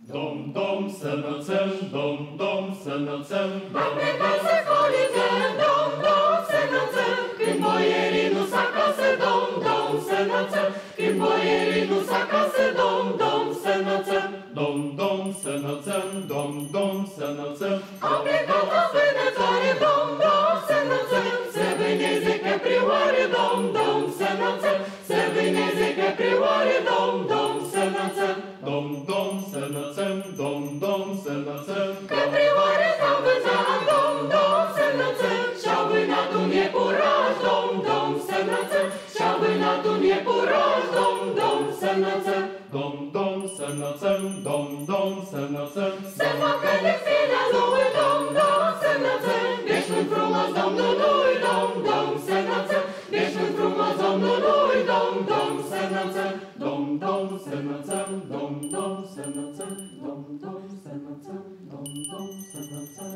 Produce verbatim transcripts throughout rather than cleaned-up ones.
Dom, dom, să înălțăm, dom, dom, să înălțăm, am plecat să colindăm, dom, dom, să înălțăm, când boierii nu-s acasă, dom, dom, să înălțăm, când boierii nu-s acasă, dom, dom, să înălțăm, dom, dom, să înălțăm, dom, dom, să înălțăm, am plecat la vânătoare, dom, dom, să înălțăm, să vâneze căprioare, dom, dom, să înălțăm, să vâneze căprioare, dom, dom, să înălțăm, dom, dom, să înălțăm, dom, dom, să înălțăm, căprioare s-au vânat, dom, dom, să înălțăm, și-au vânat un iepuraș, dom, dom, să înălțăm, și-au vânat un iepuraș, dom, dom, să înălțăm, dom, dom, să înălțăm, dom, dom, să înălțăm, să facă desfilea lui, dom, dom, să înălțăm, veșnic frumos Domnului, dom, dom, să înălțăm, veșnic frumos Domnului, dom, dom, să înălțăm, dom, dom, să înălțăm, dom, dom, să înălțăm, dom, dom, să înălțăm, dom, dom, să înălțăm.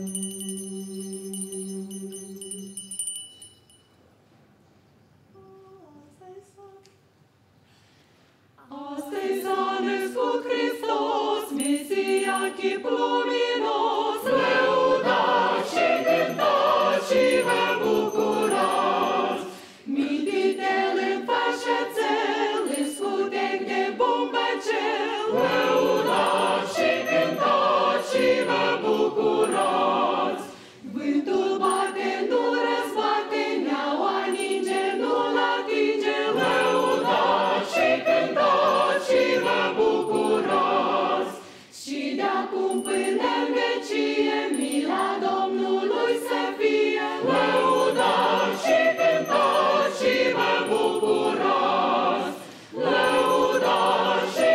Astăzi s-a născut Hristos, Mesia, chip luminos, lăudați și cântați și vă bucurați. Mititel în fașățel, în scutec de bombăcel, lăudați și cântați și vă bucurați. Vântul bate, nu răzbate, neaua ninge, nu-l atinge, lăudați și cântați și vă bucurați. Și de-acum până în vecie, mila Domnului să fie, lăudați și cântați și vă bucurați. Lăudați și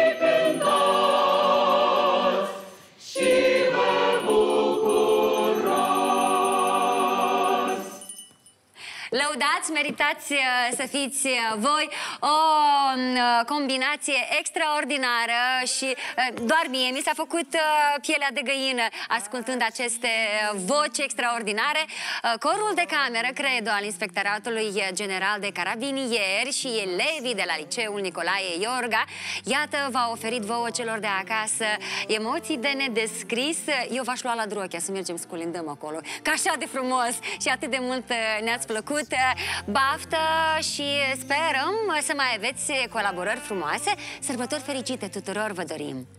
cântați și vă bucurați. Lăudați, meritați să fiți voi o combinație extraordinară și doar mie mi s-a făcut pielea de găină ascultând aceste voci extraordinare. Corul de cameră, credo, al Inspectoratului General de Carabinieri și elevii de la Liceul Nicolae Iorga, iată, v-a oferit vouă celor de acasă emoții de nedescris. Eu v-aș lua la Drochea să mergem să colindăm acolo, că așa de frumos și atât de mult ne-ați plăcut. Baftă și sperăm să mai aveți colaborări frumoase. Sărbători fericite tuturor vă dorim!